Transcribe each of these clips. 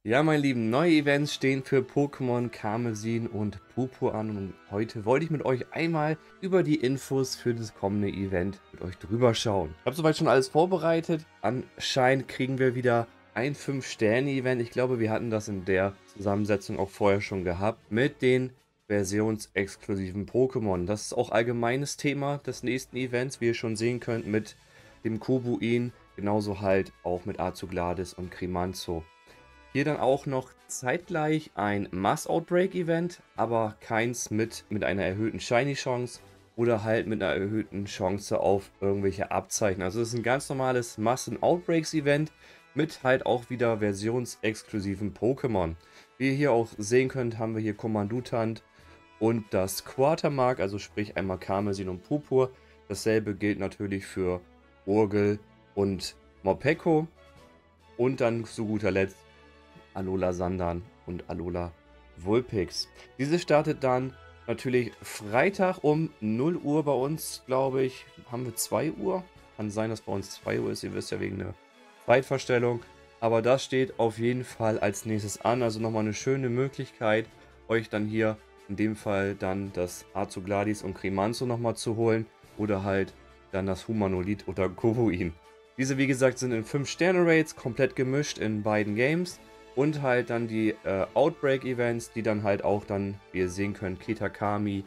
Ja, meine Lieben, neue Events stehen für Pokémon Karmesin und Purpur an und heute wollte ich mit euch einmal über die Infos für das kommende Event mit euch drüber schauen. Ich habe soweit schon alles vorbereitet. Anscheinend kriegen wir wieder ein 5-Sterne-Event. Ich glaube, wir hatten das in der Zusammensetzung auch vorher schon gehabt mit den versionsexklusiven Pokémon. Das ist auch allgemeines Thema des nächsten Events, wie ihr schon sehen könnt, mit dem Kobuin, genauso halt auch mit Azugladis und Krimanzo. Hier dann auch noch zeitgleich ein Mass-Outbreak-Event, aber keins mit einer erhöhten Shiny-Chance oder halt mit einer erhöhten Chance auf irgendwelche Abzeichen. Also es ist ein ganz normales Massen-Outbreaks-Event mit halt auch wieder versionsexklusiven Pokémon. Wie ihr hier auch sehen könnt, haben wir hier Kommandutant und das Quartermark, also sprich einmal Karmesin und Purpur. Dasselbe gilt natürlich für Urgel und Morpeko. Und dann zu guter Letzt Alola Sandan und Alola Vulpix. Diese startet dann natürlich Freitag um 0 Uhr bei uns, glaube ich. Haben wir 2 Uhr? Kann sein, dass bei uns 2 Uhr ist. Ihr wisst ja, wegen der Zeitverstellung. Aber das steht auf jeden Fall als nächstes an. Also nochmal eine schöne Möglichkeit, euch dann hier in dem Fall dann das Azugladis und Krimanzo nochmal zu holen. Oder halt dann das Humanolith oder Kobuin. Diese, wie gesagt, sind in 5-Sterne-Raids, komplett gemischt in beiden Games. Und halt dann die Outbreak-Events, die dann halt auch dann, wie ihr sehen könnt, Kitakami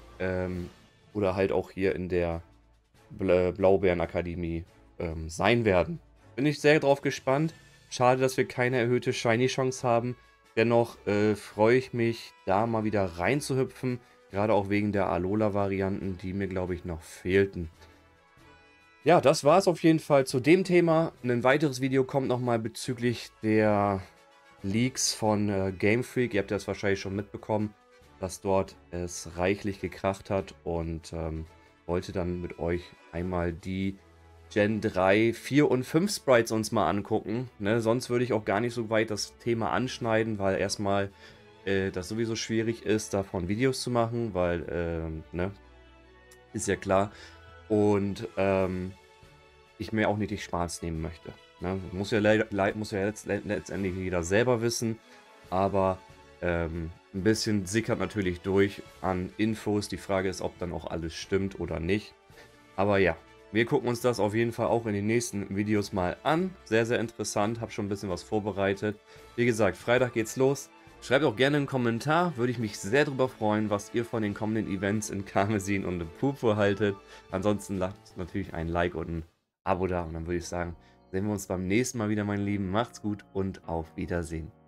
oder halt auch hier in der Blaubeeren-Akademie sein werden. Bin ich sehr drauf gespannt. Schade, dass wir keine erhöhte Shiny-Chance haben. Dennoch freue ich mich, da mal wieder reinzuhüpfen. Gerade auch wegen der Alola-Varianten, die mir, glaube ich, noch fehlten. Ja, das war es auf jeden Fall zu dem Thema. Ein weiteres Video kommt nochmal bezüglich der Leaks von Game Freak. Ihr habt das wahrscheinlich schon mitbekommen, dass dort es reichlich gekracht hat und wollte dann mit euch einmal die Gen 3, 4 und 5 Sprites uns mal angucken. Ne? Sonst würde ich auch gar nicht so weit das Thema anschneiden, weil erstmal das sowieso schwierig ist, davon Videos zu machen, weil, ne, ist ja klar. Und ich mir auch nicht die Spaß nehmen möchte. Ne? Muss ja letztendlich jeder selber wissen, aber ein bisschen sickert natürlich durch an Infos. Die Frage ist, ob dann auch alles stimmt oder nicht. Aber ja, wir gucken uns das auf jeden Fall auch in den nächsten Videos mal an. Sehr, sehr interessant. Habe schon ein bisschen was vorbereitet. Wie gesagt, Freitag geht's los. Schreibt auch gerne einen Kommentar. Würde ich mich sehr darüber freuen, was ihr von den kommenden Events in Karmesin und in Purpur haltet. Ansonsten lasst natürlich ein Like und ein Abo da. Und dann würde ich sagen, sehen wir uns beim nächsten Mal wieder, meine Lieben. Macht's gut und auf Wiedersehen.